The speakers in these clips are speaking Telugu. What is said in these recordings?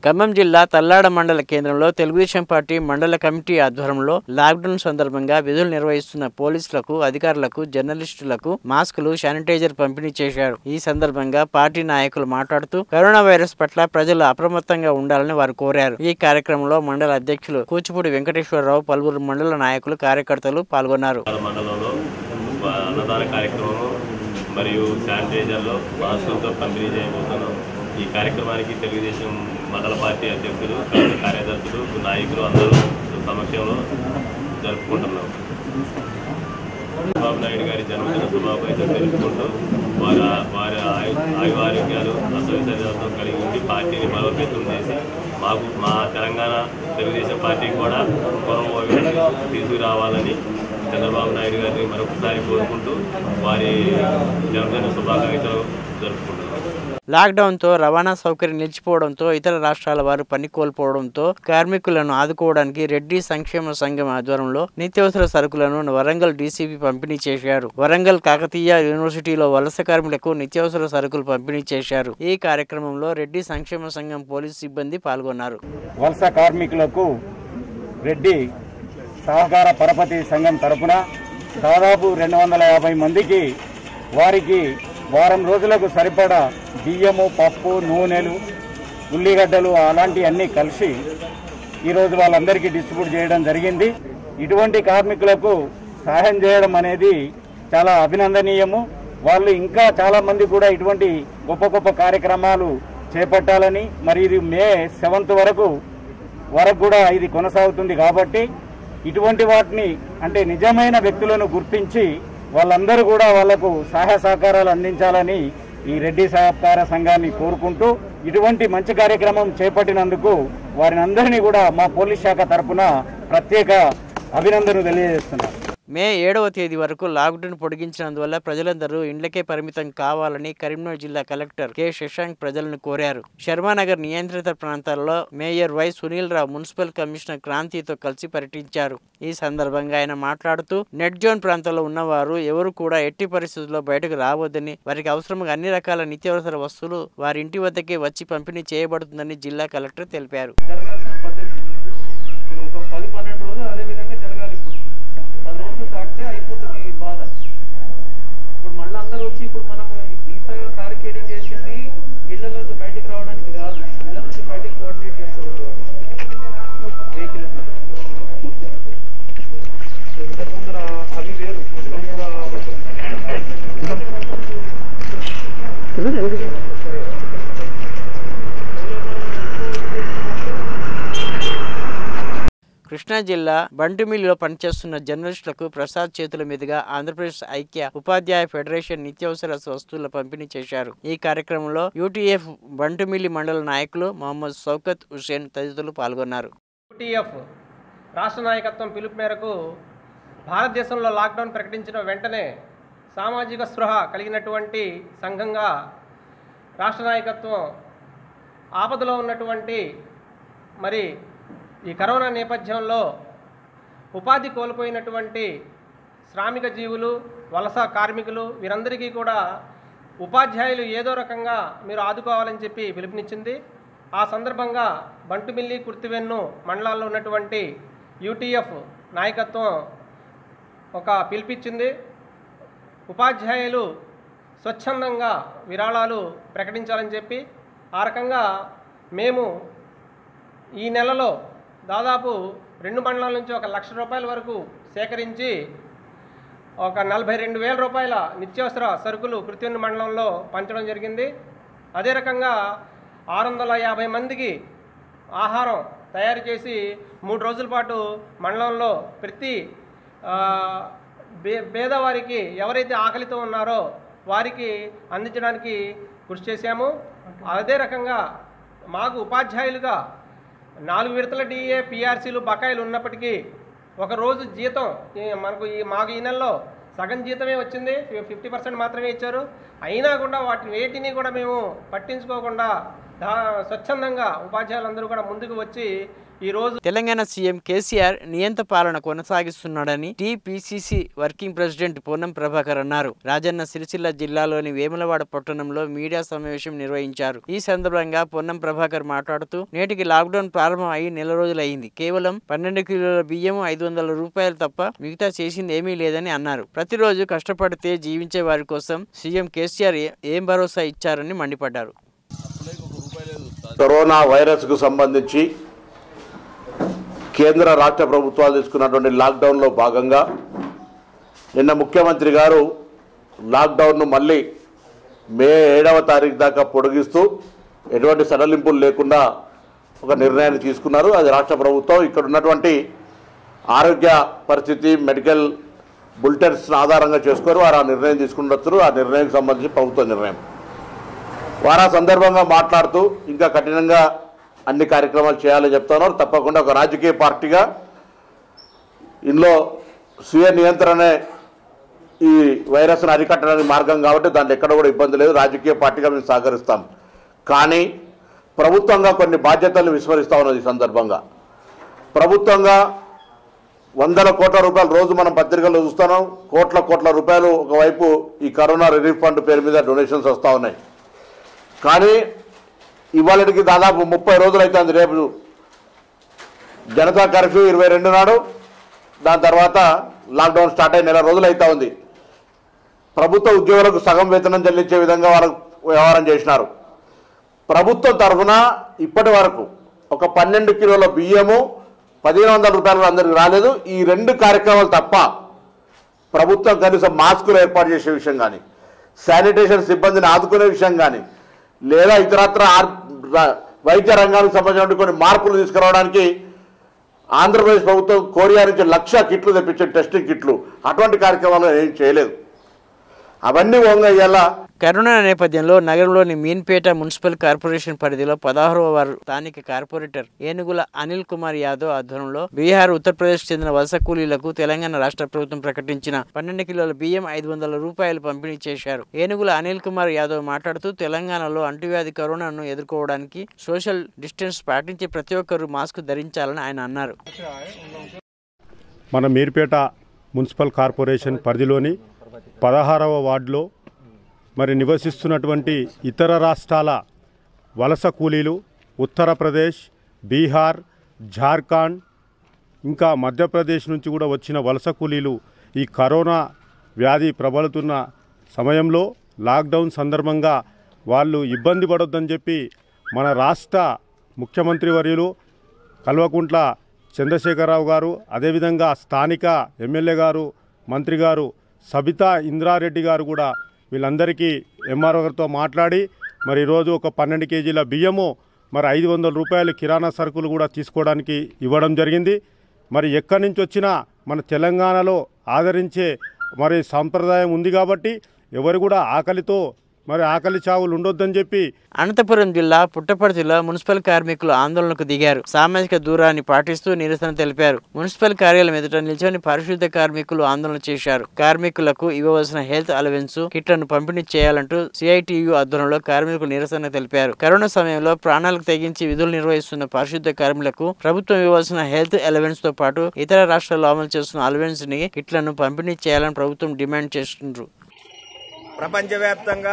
ఖమ్మం జిల్లా తల్లాడ మండల కేంద్రంలో తెలుగుదేశం పార్టీ మండల కమిటీ ఆధ్వర్యంలో లాక్డౌన్ సందర్భంగా విధులు నిర్వహిస్తున్న పోలీసులకు, అధికారులకు, జర్నలిస్టులకు మాస్కులు, శానిటైజర్ పంపిణీ చేశారు. ఈ సందర్భంగా పార్టీ నాయకులు మాట్లాడుతూ కరోనా వైరస్ పట్ల ప్రజలు అప్రమత్తంగా ఉండాలని వారు కోరారు. ఈ కార్యక్రమంలో మండల అధ్యక్షులు కూచిపూడి వెంకటేశ్వరరావు, పలువురు మండల నాయకులు, కార్యకర్తలు పాల్గొన్నారు. మరియు శానిటైజర్లో మాస్కులతో పంపిణీ చేయబోతున్నాం. ఈ కార్యక్రమానికి తెలుగుదేశం మండల పార్టీ అధ్యక్షులు, కార్యదర్శులు, నాయకులు అందరూ సమక్షంలో జరుపుకుంటున్నాం. చంద్రబాబు నాయుడు గారి జన్మదిన శుభాకాంక్షలు తెలుపుకుంటూ వారి ఆయురారోగ్యాలు అసౌకర్యాలతో కలిగి ఉండి పార్టీని బలోపేతం చేసి మా తెలంగాణ తెలుగుదేశం పార్టీకి కూడా పూర్వ తీసుకురావాలని చంద్రబాబు నాయుడు గారిని మరొకసారి కోరుకుంటూ వారి జన్మదిన శుభాకాంక్షలు జరుపుకుంటున్నారు. లాక్డౌన్తో రవాణా సౌకర్యం నిలిచిపోవడంతో ఇతర రాష్ట్రాల వారు పని కోల్పోవడంతో కార్మికులను ఆదుకోవడానికి రెడ్డి సంక్షేమ సంఘం ఆధ్వర్యంలో నిత్యావసర సరుకులను వరంగల్ డీసీపీ పంపిణీ చేశారు. వరంగల్ కాకతీయ యూనివర్సిటీలో వలస కార్మికులకు నిత్యావసర సరుకులు పంపిణీ చేశారు. ఈ కార్యక్రమంలో రెడ్డి సంక్షేమ సంఘం పోలీసు సిబ్బంది పాల్గొన్నారు. వలస కార్మికులకు రెడ్డి సహకార పరపతి సంఘం తరపున దాదాపు 250 మందికి వారికి వారం రోజులకు సరిపడా బియ్యము, పప్పు, నూనెలు, ఉల్లిగడ్డలు అలాంటివన్నీ కలిసి ఈరోజు వాళ్ళందరికీ డిస్ట్రిబ్యూట్ చేయడం జరిగింది. ఇటువంటి కార్మికులకు సహాయం చేయడం అనేది చాలా అభినందనీయము. వాళ్ళు ఇంకా చాలామంది కూడా ఇటువంటి గొప్ప గొప్ప కార్యక్రమాలు చేపట్టాలని, మరి ఇది May 7th వరకు కూడా ఇది కొనసాగుతుంది. కాబట్టి ఇటువంటి వాటిని అంటే నిజమైన వ్యక్తులను గుర్తించి వాళ్ళందరూ కూడా వాళ్లకు సహాయ సహకారాలు అందించాలని ఈ రెడ్డి సహకార సంఘాన్ని కోరుకుంటూ ఇటువంటి మంచి కార్యక్రమం చేపట్టినందుకు వారిని అందరినీ కూడా మా పోలీస్ శాఖ తరఫున ప్రత్యేక అభినందనలు తెలియజేస్తున్నారు. May 7వ తేదీ వరకు లాక్డౌన్ పొడిగించినందువల్ల ప్రజలందరూ ఇండ్లకే పరిమితం కావాలని కరీంనగర్ జిల్లా కలెక్టర్ కె శశాంక్ ప్రజలను కోరారు. శర్మానగర్ నియంత్రిత ప్రాంతాల్లో mayor Y Sunil Rao, municipal commissioner క్రాంతితో కలిసి పర్యటించారు. ఈ సందర్భంగా ఆయన మాట్లాడుతూ నెట్ జోన్ ప్రాంతంలో ఉన్నవారు ఎవరు కూడా ఎట్టి పరిస్థితుల్లో బయటకు రావద్దని, వారికి అవసరమైన అన్ని రకాల నిత్యావసర వస్తువులు వారి ఇంటి వద్దకే వచ్చి పంపిణీ చేయబడుతుందని జిల్లా కలెక్టర్ తెలిపారు. దాటితే అయిపోతుంది ఈ బాధ. ఇప్పుడు మళ్ళీ అందరూ వచ్చి ఇప్పుడు మనం ఇంత బ్యారికేడింగ్ చేసింది ఇళ్ల నుంచి బయటకు రావడానికి కాదు, ఇళ్ల నుంచి బయటకు కోఆర్డినేట్ చేస్తారు వెహికల్. ఇంతకుముందు అవి వేరు కృష్ణా జిల్లా బంటుమిల్లిలో పనిచేస్తున్న జర్నలిస్టులకు ప్రసాద్ చేతుల మీదుగా ఆంధ్రప్రదేశ్ ఐక్య ఉపాధ్యాయ ఫెడరేషన్ నిత్యావసర వస్తువుల పంపిణీ చేశారు. ఈ కార్యక్రమంలో యూటీఎఫ్ బంటుమిల్లి మండల నాయకులు మొహమ్మద్ షౌకత్ హుసేన్ తదితరులు పాల్గొన్నారు. యూటీఎఫ్ రాష్ట్ర నాయకత్వం పిలుపు మేరకు భారతదేశంలో లాక్డౌన్ ప్రకటించిన వెంటనే సామాజిక స్పృహ కలిగినటువంటి సంఘంగా రాష్ట్ర నాయకత్వం ఆపదలో ఉన్నటువంటి మరి ఈ కరోనా నేపథ్యంలో ఉపాధి కోల్పోయినటువంటి శ్రామిక జీవులు, వలస కార్మికులు వీరందరికీ కూడా ఉపాధ్యాయులు ఏదో రకంగా మీరు ఆదుకోవాలని చెప్పి పిలుపునిచ్చింది. ఆ సందర్భంగా బంటుమిల్లి, కుర్తివెన్ను మండలాల్లో ఉన్నటువంటి యూటీఎఫ్ నాయకత్వం ఒక పిలుపిచ్చింది. ఉపాధ్యాయులు స్వచ్ఛందంగా విరాళాలు ప్రకటించాలని చెప్పి ఆ రకంగా మేము ఈ నెలలో దాదాపు 2 మండలాల నుంచి 1 లక్ష రూపాయల వరకు సేకరించి ఒక 42,000 రూపాయల నిత్యావసర సరుకులు కృత్యన్ని మండలంలో పంచడం జరిగింది. అదే రకంగా 650 మందికి ఆహారం తయారు చేసి 3 రోజుల పాటు మండలంలో ప్రతి పేదవారికి ఎవరైతే ఆకలితో ఉన్నారో వారికి అందించడానికి కృషి చేశాము. అదే రకంగా మాకు ఉపాధ్యాయులుగా 4 విడతల డిఏ, పిఆర్సీలు బకాయిలు ఉన్నప్పటికీ ఒకరోజు జీతం మాకు ఈ నెలలో సగం జీతమే వచ్చింది, 50% మాత్రమే ఇచ్చారు. అయినా కూడా వేటిని కూడా మేము పట్టించుకోకుండా స్వచ్ఛందంగా ఉపాధ్యాయులందరూ కూడా ముందుకు వచ్చి ఈరోజు తెలంగాణ సీఎం కేసీఆర్ నియంత పాలన కొనసాగిస్తున్నాడని TPCC working president Ponnam Prabhakar అన్నారు. రాజన్న సిరిసిల్ల జిల్లాలోని వేములవాడ పట్టణంలో మీడియా సమావేశం నిర్వహించారు. ఈ సందర్భంగా పొన్నం ప్రభాకర్ మాట్లాడుతూ నేటికి లాక్డౌన్ ప్రారంభం అయి నెల రోజులైంది. కేవలం 12 కిలోల బియ్యం 500 రూపాయలు తప్ప మిగతా చేసింది ఏమీ లేదని అన్నారు. ప్రతిరోజు కష్టపడితే జీవించే వారి కోసం సీఎం కేసీఆర్ ఏం భరోసా ఇచ్చారని మండిపడ్డారు. కరోనా వైరస్ కు సంబంధించి కేంద్ర రాష్ట్ర ప్రభుత్వాలు తీసుకున్నటువంటి లాక్డౌన్లో భాగంగా నిన్న ముఖ్యమంత్రి గారు లాక్డౌన్ను మళ్ళీ మే 7వ తారీఖు దాకా పొడిగిస్తూ ఎటువంటి సడలింపులు లేకుండా ఒక నిర్ణయాన్ని తీసుకున్నారు. అది రాష్ట్ర ప్రభుత్వం ఇక్కడ ఉన్నటువంటి ఆరోగ్య పరిస్థితి మెడికల్ బులెటిన్స్ ఆధారంగా చేసుకొని వారు ఆ నిర్ణయం తీసుకున్నారు. ఆ నిర్ణయానికి సంబంధించి ప్రభుత్వ నిర్ణయం. వారు ఆ సందర్భంగా మాట్లాడుతూ ఇంకా కఠినంగా అన్ని కార్యక్రమాలు చేయాలని చెప్తున్నారు. తప్పకుండా ఒక రాజకీయ పార్టీగా ఇందులో స్వీయ నియంత్రణే ఈ వైరస్ను అరికట్టడానికి మార్గం కాబట్టి దాంట్లో ఎక్కడ కూడా ఇబ్బంది లేదు. రాజకీయ పార్టీగా మేము సహకరిస్తాం. కానీ ప్రభుత్వంగా కొన్ని బాధ్యతలను విస్మరిస్తూ ఉన్నది. ఈ సందర్భంగా ప్రభుత్వంగా వందల కోట్ల రూపాయలు రోజు మనం పత్రికల్లో చూస్తున్నాం. కోట్ల రూపాయలు ఒకవైపు ఈ కరోనా రిలీఫ్ ఫండ్ పేరు మీద డొనేషన్స్ వస్తూ ఉన్నాయి. కానీ ఇవాళకి దాదాపు 30 రోజులు అవుతుంది. రేపు జనతా కర్ఫ్యూ 22 నాడు, దాని తర్వాత లాక్డౌన్ స్టార్ట్ అయ్యి నెల రోజులు అవుతా ఉంది. ప్రభుత్వ ఉద్యోగులకు సగం వేతనం చెల్లించే విధంగా వాళ్ళకు వ్యవహారం చేసినారు. ప్రభుత్వం తరఫున ఇప్పటి వరకు ఒక 12 కిలోల బియ్యము 1500 రూపాయలు అందరికి రాలేదు. ఈ 2 కార్యక్రమాలు తప్ప ప్రభుత్వం కనీసం మాస్కులు ఏర్పాటు చేసే విషయం కానీ, శానిటేషన్ సిబ్బందిని ఆదుకునే విషయం కానీ, లేదా ఇతరత్ర వైద్య రంగానికి సంబంధించిన కొన్ని మార్పులు తీసుకురావడానికి ఆంధ్రప్రదేశ్ ప్రభుత్వం కొరియా నుంచి 1,00,000 కిట్లు తెప్పించే టెస్టింగ్ కిట్లు అటువంటి కార్యక్రమాలు ఏం చేయలేదు. అవన్నీ ఓంగా ఇయ్యాల. కరోనా నేపథ్యంలో నగరంలోని మీన్పేట మున్సిపల్ కార్పొరేషన్ పరిధిలో 16వ వార్డు స్థానిక కార్పొరేటర్ ఏనుగుల అనిల్ కుమార్ యాదవ్ ఆధ్వర్యంలో బీహార్, ఉత్తరప్రదేశ్ చెందిన వలస కూలీలకు తెలంగాణ రాష్ట్ర ప్రభుత్వం ప్రకటించిన 12 కిలోల బియ్యం 500 రూపాయలు పంపిణీ చేశారు. ఏనుగుల అనిల్ కుమార్ యాదవ్ మాట్లాడుతూ తెలంగాణలో అంటువ్యాధి కరోనాను ఎదుర్కోవడానికి సోషల్ డిస్టెన్స్ పాటించి ప్రతి ఒక్కరూ మాస్క్ ధరించాలని ఆయన అన్నారు. మన మీర్పేట మున్సిపల్ కార్పొరేషన్ పరిధిలోని 16వ వార్డులో మరి నివసిస్తున్నటువంటి ఇతర రాష్ట్రాల వలస కూలీలు ఉత్తరప్రదేశ్, బీహార్, జార్ఖండ్ ఇంకా మధ్యప్రదేశ్ నుంచి కూడా వచ్చిన వలస కూలీలు ఈ కరోనా వ్యాధి ప్రబలుతున్న సమయంలో లాక్డౌన్ సందర్భంగా వాళ్ళు ఇబ్బంది పడొద్దని చెప్పి మన రాష్ట్ర ముఖ్యమంత్రి వర్యులు కల్వకుంట్ల చంద్రశేఖరరావు గారు, అదేవిధంగా స్థానిక ఎమ్మెల్యే గారు, మంత్రి గారు సబితా ఇంద్రారెడ్డి గారు కూడా వీళ్ళందరికీ ఎంఆర్ఓ గారితో మాట్లాడి మరి ఈరోజు ఒక 12 కేజీల బియ్యము మరి 500 రూపాయలు కిరాణా సరుకులు కూడా తీసుకోవడానికి ఇవ్వడం జరిగింది. మరి ఎక్కడి నుంచి వచ్చినా మన తెలంగాణలో ఆదరించే మరి సాంప్రదాయం ఉంది కాబట్టి ఎవరు కూడా ఆకలితో మరి ఆకలి చావులు ఉండొద్దని చెప్పి అనంతపురం జిల్లా పుట్టపర్తిలో మున్సిపల్ కార్మికులు ఆందోళనకు దిగారు. సామాజిక దూరాన్ని పాటిస్తూ నిరసన తెలిపారు. మున్సిపల్ కార్యాలయం ఎదుట నిల్చొని పారిశుద్ధ్య కార్మికులు ఆందోళన చేశారు. కార్మికులకు ఇవ్వవలసిన హెల్త్ అలవెన్స్ కిట్లను పంపిణీ చేయాలంటూ సిఐటియు ఆధ్వర్యంలో కార్మికులు నిరసన తెలిపారు. కరోనా సమయంలో ప్రాణాలకు తెగించి విధులు నిర్వహిస్తున్న పారిశుద్ధ్య కార్మికులకు ప్రభుత్వం ఇవ్వాల్సిన హెల్త్ అలవెన్స్ తో పాటు ఇతర రాష్ట్రాల్లో అమలు చేస్తున్న అలవెన్స్ ని కిట్లను పంపిణీ చేయాలని ప్రభుత్వం డిమాండ్ చేస్తున్నారు. ప్రపంచవ్యాప్తంగా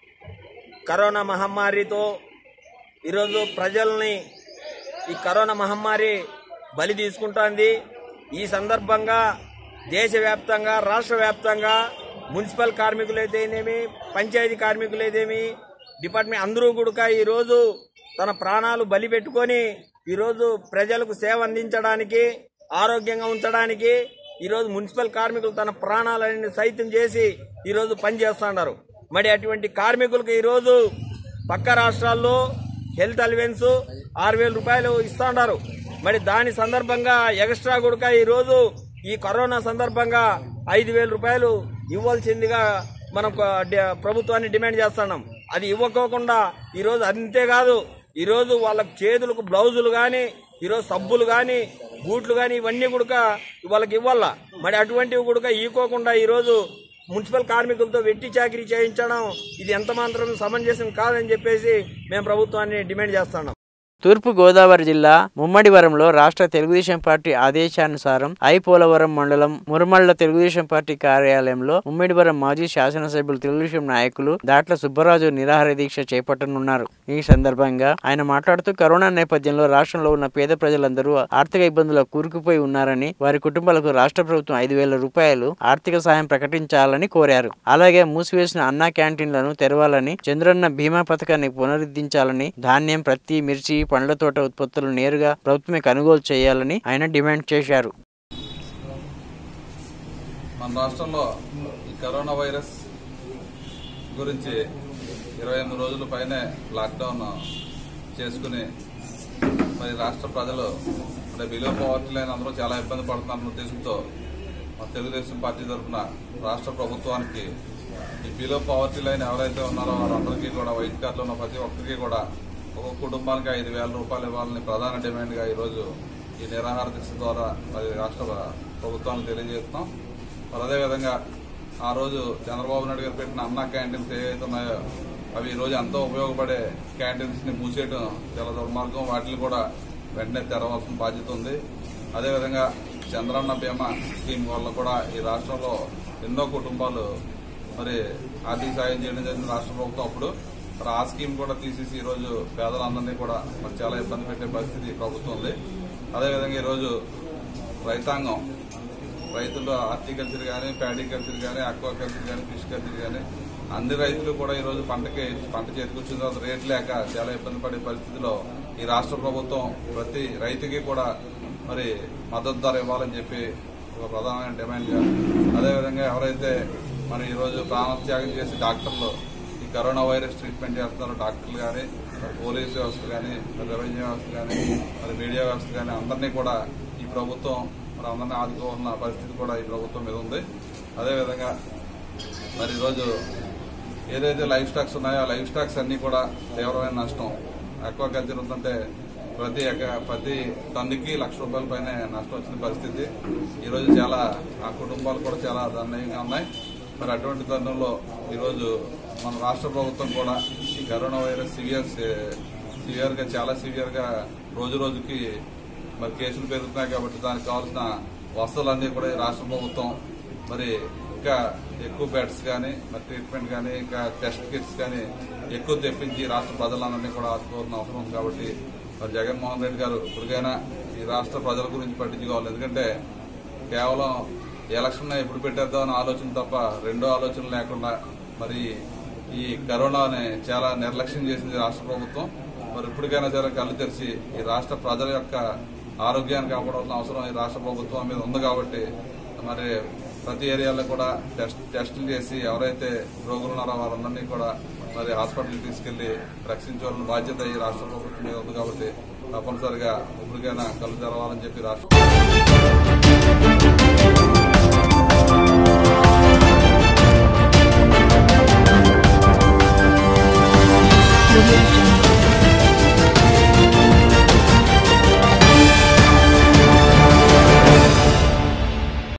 కరోనా మహమ్మారితో ఈరోజు ప్రజల్ని ఈ కరోనా మహమ్మారి బలి తీసుకుంటోంది. ఈ సందర్భంగా దేశవ్యాప్తంగా, రాష్ట్ర వ్యాప్తంగా మున్సిపల్ కార్మికులైతేనేమి, పంచాయతీ కార్మికులైతేమి, డిపార్ట్మెంట్ అందరూ కూడా ఈరోజు తన ప్రాణాలు బలి పెట్టుకొని ఈరోజు ప్రజలకు సేవ అందించడానికి, ఆరోగ్యంగా ఉంచడానికి ఈరోజు మున్సిపల్ కార్మికులు తన ప్రాణాలను సైతం చేసి ఈరోజు పనిచేస్తున్నారు. మరి అటువంటి కార్మికులకు ఈరోజు పక్క రాష్ట్రాల్లో హెల్త్ అలవెన్స్ 6,000 రూపాయలు ఇస్తున్నారు. మరి దాని సందర్భంగా ఎక్స్ట్రా కూడా ఈరోజు ఈ కరోనా సందర్భంగా 5,000 రూపాయలు ఇవ్వాల్సిందిగా మనం ప్రభుత్వాన్ని డిమాండ్ చేస్తున్నాం. అది ఇవ్వకోకుండా ఈరోజు అంతేకాదు, ఈరోజు వాళ్ళకి చేతులకు బ్లౌజులు కానీ, ఈరోజు సబ్బులు కానీ, బూట్లు కానీ ఇవన్నీ కూడా వాళ్ళకి ఇవ్వాలా. మరి అటువంటివి కూడా ఈకోకుండా ఈరోజు మున్సిపల్ కార్మికులతో వెట్టి చాకిరీ చేయించడం ఇది ఎంత మాత్రం సమంజసం కాదని చెప్పేసి మేము ప్రభుత్వాన్ని డిమాండ్ చేస్తున్నాం. తూర్పు గోదావరి జిల్లా ముమ్మడివరంలో రాష్ట్ర తెలుగుదేశం పార్టీ ఆదేశానుసారం పోలవరం మండలం మురమళ్ల తెలుగుదేశం పార్టీ కార్యాలయంలో ముమ్మడివరం మాజీ శాసనసభ్యులు తెలుగుదేశం నాయకులు దాట్ల సుబ్బరాజు నిరాహార దీక్ష చేపట్టనున్నారు. ఈ సందర్భంగా ఆయన మాట్లాడుతూ కరోనా నేపథ్యంలో రాష్ట్రంలో ఉన్న పేద ప్రజలందరూ ఆర్థిక ఇబ్బందుల్లో కూరుకుపోయి ఉన్నారని, వారి కుటుంబాలకు రాష్ట్ర ప్రభుత్వం 5,000 రూపాయలు ఆర్థిక సాయం ప్రకటించాలని కోరారు. అలాగే మూసివేసిన అన్నా క్యాంటీన్లను తెరవాలని, చంద్రన్న బీమా పథకాన్ని పునరుద్ధరించాలని, ధాన్యం, ప్రత్తి, మిర్చి, పండ్ల తోట ఉత్పత్తులు నేరుగా ప్రభుత్వమే కొనుగోలు చేయాలని ఆయన డిమాండ్ చేశారు. మన రాష్ట్రంలో ఈ కరోనా వైరస్ గురించి 28 రోజుల పైనే లాక్డౌన్ చేసుకుని మరి రాష్ట్ర ప్రజలు అంటే బిలో పవర్టీ లైన్ అందరూ చాలా ఇబ్బంది పడుతున్నారన్న ఉద్దేశంతో మన తెలుగుదేశం పార్టీ తరఫున రాష్ట్ర ప్రభుత్వానికి ఈ బిలో పవర్టీ లైన్ ఎవరైతే ఉన్నారో వారందరికీ కూడా వైట్ కార్డులో ఉన్న ప్రతి ఒక్కరికి కూడా ఒక్కొక్క కుటుంబానికి 5,000 రూపాయలు ఇవ్వాలని ప్రధాన డిమాండ్గా ఈరోజు ఈ నిరాహార దీక్ష ద్వారా మరి రాష్ట్ర ప్రభుత్వానికి తెలియజేస్తున్నాం. మరి అదేవిధంగా ఆ రోజు చంద్రబాబు నాయుడు గారు పెట్టిన అన్నా క్యాంటీన్స్ ఏవైతే ఉన్నాయో అవి ఈరోజు ఎంతో ఉపయోగపడే క్యాంటీన్స్ని మూసేయడం చాలా దుర్మార్గం. వాటిని కూడా వెంటనే తెరవాల్సిన బాధ్యత ఉంది. అదేవిధంగా చంద్రన్న బీమా స్కీమ్ వల్ల కూడా ఈ రాష్ట్రంలో ఎన్నో కుటుంబాలు మరి ఆర్థిక సాయం చేయడం జరిగింది రాష్ట్ర ప్రభుత్వం. అప్పుడు మరి ఆ స్కీమ్ కూడా తీసేసి ఈరోజు పేదలందరినీ కూడా మరి చాలా ఇబ్బంది పెట్టే పరిస్థితి ప్రభుత్వం ఉంది. అదేవిధంగా ఈరోజు రైతాంగం, రైతులు హార్టికల్చర్ కానీ, ప్యాడీ కల్చర్ కానీ, ఆక్వాకల్చర్ కానీ, ఫిష్ కల్చర్ కానీ అన్ని రైతులు కూడా ఈరోజు పంట చేతికొచ్చిన తర్వాత రేట్ లేక చాలా ఇబ్బంది పడే పరిస్థితిలో ఈ రాష్ట్ర ప్రభుత్వం ప్రతి రైతుకి కూడా మరి మద్దతు ధర ఇవ్వాలని చెప్పి ఒక ప్రధానమైన డిమాండ్గా, అదేవిధంగా ఎవరైతే మరి ఈరోజు ప్రాణత్యాగం చేసి డాక్టర్లు ఈ కరోనా వైరస్ ట్రీట్మెంట్ చేస్తున్నారు, డాక్టర్లు కానీ, పోలీస్ వ్యవస్థ కానీ, రెవెన్యూ వ్యవస్థ కానీ, మరి మీడియా వ్యవస్థ కానీ అందరినీ కూడా ఈ ప్రభుత్వం మరి అందరినీ ఆదుకోవాలన్న పరిస్థితి కూడా ఈ ప్రభుత్వం మీద ఉంది. అదేవిధంగా మరి ఈరోజు ఏదైతే లైఫ్ స్టాక్స్ ఉన్నాయో ఆ లైఫ్ స్టాక్స్ అన్నీ కూడా తీవ్రమైన నష్టం. ఆక్వాకల్చర్ ఉందంటే ప్రతి టన్నుకి ₹1,00,000 పైన నష్టం వచ్చిన పరిస్థితి. ఈరోజు చాలా ఆ కుటుంబాలు కూడా చాలా దయనీయంగా ఉన్నాయి. మరి అటువంటి తరుణంలో ఈరోజు మన రాష్ట్ర ప్రభుత్వం కూడా ఈ కరోనా వైరస్ సివియర్గా చాలా సివియర్గా రోజు రోజుకి మరి కేసులు పెరుగుతున్నాయి కాబట్టి దానికి కావాల్సిన వసతులన్నీ కూడా ఈ రాష్ట్ర ప్రభుత్వం మరి ఇంకా ఎక్కువ బెడ్స్ కానీ, మరి ట్రీట్మెంట్ కానీ, ఇంకా టెస్ట్ కిట్స్ కానీ ఎక్కువ తెప్పించి రాష్ట్ర ప్రజలందరినీ కూడా ఆదుకోవాల్సిన అవసరం ఉంది. కాబట్టి మరి జగన్మోహన్ రెడ్డి గారు ఇప్పటికైనా ఈ రాష్ట్ర ప్రజల గురించి పట్టించుకోవాలి. ఎందుకంటే కేవలం ఎలక్షన్ ఎప్పుడు పెట్టేద్దామని ఆలోచన తప్ప రెండో ఆలోచన లేకుండా మరి ఈ కరోనాని చాలా నిర్లక్ష్యం చేసింది రాష్ట్ర ప్రభుత్వం. మరి ఇప్పటికైనా సరే కళ్ళు తెరిచి ఈ రాష్ట్ర ప్రజల యొక్క ఆరోగ్యాన్ని కాపాడాల్సిన అవసరం ఈ రాష్ట్ర ప్రభుత్వం మీద ఉంది. కాబట్టి మరి ప్రతి ఏరియాలో కూడా టెస్టులు చేసి ఎవరైతే రోగులు ఉన్నారో వాళ్ళందరినీ కూడా మరి హాస్పిటల్కి తీసుకెళ్లి రక్షించాలని బాధ్యత ఈ రాష్ట్ర ప్రభుత్వం మీద ఉంది. కాబట్టి తప్పనిసరిగా ఇప్పటికైనా కళ్ళు తెరవాలని చెప్పి రాష్ట్ర